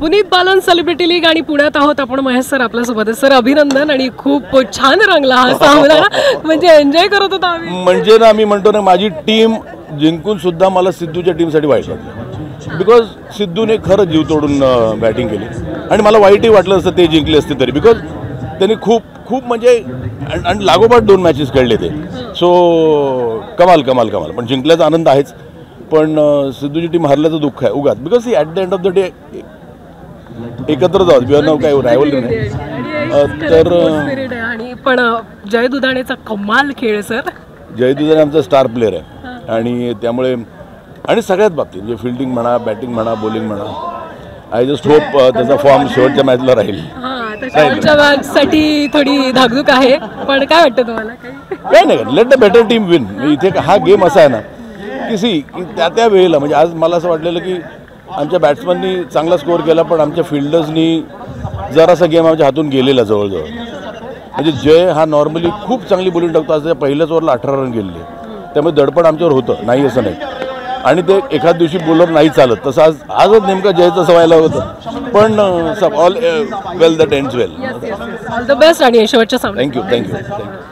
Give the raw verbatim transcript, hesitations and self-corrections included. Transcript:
Puneet Balan celebrity league आणि पुण्यात आहोत आपण. महेश सर आपल्यासोबत आहे. सर अभिनंदन आणि खूप छान रंगला हा सामना. म्हणजे एन्जॉय करत होता आम्ही. म्हणजे ना मी म्हणतो ना माझी टीम जिंकून सुद्धा मला सिद्धूच्या टीमसाठी वाईट वाटलं. बिकॉज सिद्धूने खरं जीव तोडून बॅटिंग केली आणि मला वाईटही वाटलं असतं ते जिंकले असते तरी. बिकॉज त्यांनी खूप खूप म्हणजे आणि लागोपाठ दोन मॅचेस खेळले ते. सो कमाल कमाल कमाल. पण जिंकल्याचा आनंद आहेच. पण सिद्धूची टीम हरल्याचं दुःख आहे उगाच. Because he at the end of the day एकत्र जाऊ बिअर नाव काही रायवल नाही. तर आणि पण जय दुधाणेचा कमाल खेळ सर. जय दुधाणे आमचा स्टार प्लेअर आहे आणि त्यामुळे आणि सगळ्यात बाबतीत म्हणजे फिल्डिंग म्हणा बॅटिंग म्हणा बॉलिंग म्हणा आय जस्ट होप त्याचा फॉर्म शेवटच्या मॅचला राहील. शेवटच्या मॅचसाठी थोडी धाकधूक आहे पण काय वाटतं तुम्हाला? काही नाही let the better team win. इथे हा गेम असा आहे ना की सी की त्या त्या वेळेला म्हणजे आज मला असं वाटलेलं की आमच्या बॅट्समननी चांगला स्कोअर केला पण आमच्या फिल्डर्सनी जरासा गेम आमच्या हातून गेलेला जवळजवळ. म्हणजे जय हा नॉर्मली खूप चांगली बॉलिंग टाकतो. आज पहिल्याच ओव्हरला अठरा रन गेलेले त्यामुळे दडपण आमच्यावर होतं नाही असं नाही. आणि ते एखाद दिवशी बॉलर नाही चालत तसं आज आजच नेमकं जयचं सवायला होतं. पण all well that ends well. All the best आणि शेवटच्या सामन्यात थँक्यू थँक्यू थँक्यू.